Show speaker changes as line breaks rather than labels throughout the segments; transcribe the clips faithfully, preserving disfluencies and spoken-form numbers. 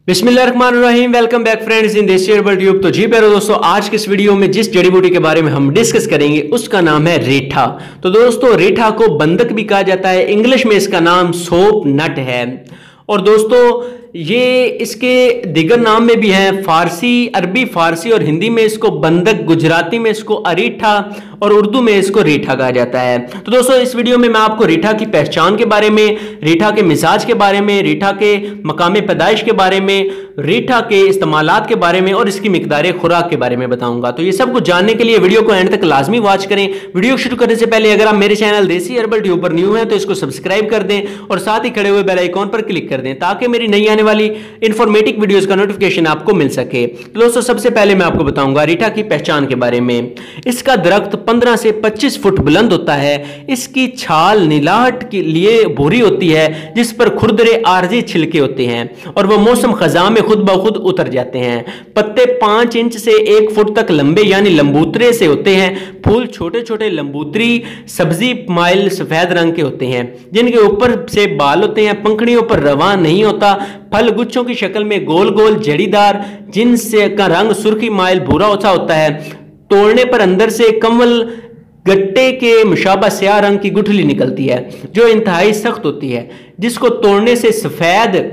बिस्मिल्लाहिर्रहमानिर्रहीम। Welcome back friends इन देसी herbal tube. तो जी प्यारे दोस्तों, आज के इस वीडियो में जिस जड़ी बूटी के बारे में हम डिस्कस करेंगे उसका नाम है रीठा। तो दोस्तों, रीठा को बंधक भी कहा जाता है, इंग्लिश में इसका नाम सोप नट है। और दोस्तों, ये इसके दिगर नाम में भी हैं, फारसी, अरबी, फारसी और हिंदी में इसको बंधक, गुजराती में इसको अरीठा और उर्दू में इसको रीठा कहा जाता है। तो दोस्तों, इस वीडियो में मैं आपको रीठा की पहचान के बारे में, रीठा के मिजाज के बारे में, रीठा के मकाम पैदाइश के बारे में, रीठा के इस्तेमालात के बारे में और इसकी मिकदार खुराक के बारे में बताऊंगा। तो ये सब कुछ जानने के लिए वीडियो को एंड तक लाजमी वॉच करें। वीडियो शुरू करने से पहले अगर आप मेरे चैनल देसी हर्बल ट्यूब पर न्यू हैं तो इसको सब्सक्राइब कर दें और साथ ही खड़े हुए बेल आइकॉन पर क्लिक कर दें ताकि मेरी नई आने वाली इंफॉर्मेटिव वीडियोस का नोटिफिकेशन आपको मिल सके। तो दोस्तों, सबसे पहले मैं आपको बताऊंगा रीठा की पहचान के बारे में। इसका दरख्त पंद्रह से पच्चीस फुट बुलंद होता है। इसकी छाल नीलाहट के लिए भूरी होती है जिस पर खुरदरे आरजी छिलके होते हैं और वह मौसम खजा में खुद ब खुद उतर जाते हैं। पत्ते पांच इंच से एक फुट तक लंबे यानी लंबूतरे से होते हैं। फूल छोटे छोटे लंबूतरी सब्जी माइल सफेद रंग के होते हैं जिनके ऊपर से बाल होते हैं। पंखड़ियों पर रवा नहीं होता। फल गुच्छों की शक्ल में गोल गोल जड़ीदार, जिनसे का रंग सुर्खी माइल भूरा सा होता है। तोड़ने पर अंदर से कमल गट्टे के मुशाबा स्याह रंग की गुठली निकलती है जो इंतहाई सख्त होती है, जिसको तोड़ने से सफेद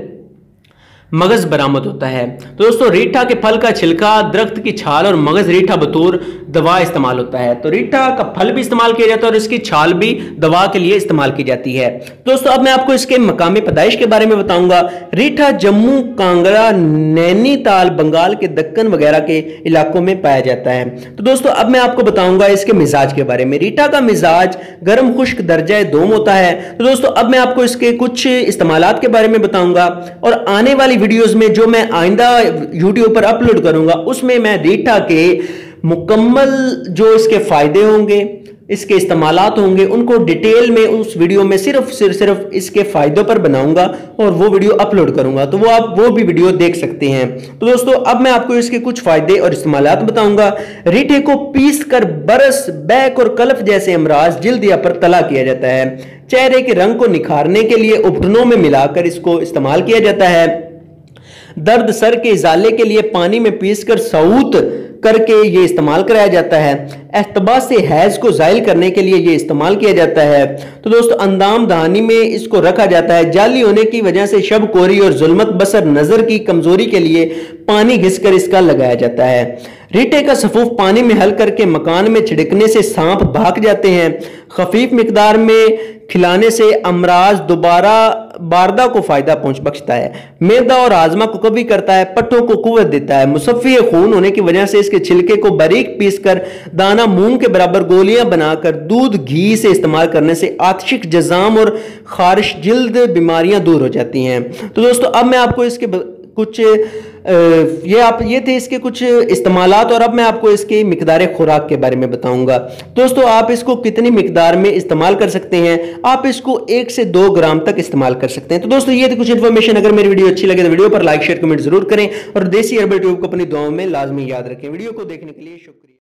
मगज बरामद होता है। तो दोस्तों, रीठा के फल का छिलका, दरख्त की छाल और मगज रीठा बतौर दवा इस्तेमाल होता है। तो रीठा का फल भी इस्तेमाल किया जाता है और इसकी छाल भी दवा के लिए इस्तेमाल की जाती है। दोस्तों, अब मैं आपको इसके मकामी पैदाइश के बारे में बताऊंगा। रीठा जम्मू, कांगड़ा, नैनीताल, बंगाल के दक्कन वगैरह के इलाकों में पाया जाता है। तो दोस्तों, अब मैं आपको बताऊंगा इसके मिजाज के बारे में। रीठा का मिजाज गर्म खुश्क दर्जा दोम होता है। तो दोस्तों, अब मैं आपको इसके कुछ इस्तेमालात के बारे में बताऊंगा और आने वाली वीडियोस में जो मैं आइंदा यूट्यूब पर अपलोड करूंगा उसमें मैं रीठा के मुकम्मल जो इसके फायदे होंगे, इसके इस्तेमालात होंगे, उनको डिटेल में उस वीडियो में सिर्फ सिर्फ सिर्फ इसके फायदों पर बनाऊंगा और वो वीडियो अपलोड करूंगा। तो वो आप वो भी वीडियो देख सकते हैं। तो दोस्तों, अब मैं आपको इसके कुछ फायदे और इस्तेमालात बताऊंगा। रीठे को पीस कर बरस, बैक और कलफ जैसे अमराज जिल्द या पर तला किया जाता है। चेहरे के रंग को निखारने के लिए उपटनों में मिलाकर इसको इस्तेमाल किया जाता है। दर्द सर के इजाले के लिए पानी में पीसकर सऊत करके ये इस्तेमाल कराया जाता है। एहतबा से हैज को जायल करने के लिए ये इस्तेमाल किया जाता है। तो दोस्तों, अंदाम दहानी में इसको रखा जाता है। जाली होने की वजह से शब कोरी और जुल्मत बसर नजर की कमजोरी के लिए पानी घिसकर इसका लगाया जाता है। रीठे का सफूफ पानी में हल करके मकान में छिड़कने से सांप भाग जाते हैं। खफीफ मिकदार में खिलाने से अमराज दोबारा बारदा को फायदा पहुंच बख्शता है। मैदा और आजमा को कभी करता है। पट्टों को कुव्वत देता है। मुसफ़्फ़ी खून होने की वजह से इसके छिलके को बारीक पीसकर दाना मूंग के बराबर गोलियां बनाकर दूध घी से इस्तेमाल करने से आतिशिक जजाम और खारिश जिल्द बीमारियां दूर हो जाती हैं। तो दोस्तों, अब मैं आपको इसके कुछ ये आप ये थे इसके कुछ इस्तेमालात और अब मैं आपको इसकी मिकदार खुराक के बारे में बताऊंगा। दोस्तों, आप इसको कितनी मिकदार में इस्तेमाल कर सकते हैं? आप इसको एक से दो ग्राम तक इस्तेमाल कर सकते हैं। तो दोस्तों, ये थी कुछ इन्फॉर्मेशन। अगर मेरी वीडियो अच्छी लगे तो वीडियो पर लाइक शेयर कमेंट जरूर करें और देसी हर्बल ट्यूब को अपनी दुआओं में लाजमी याद रखें। वीडियो को देखने के लिए शुक्रिया।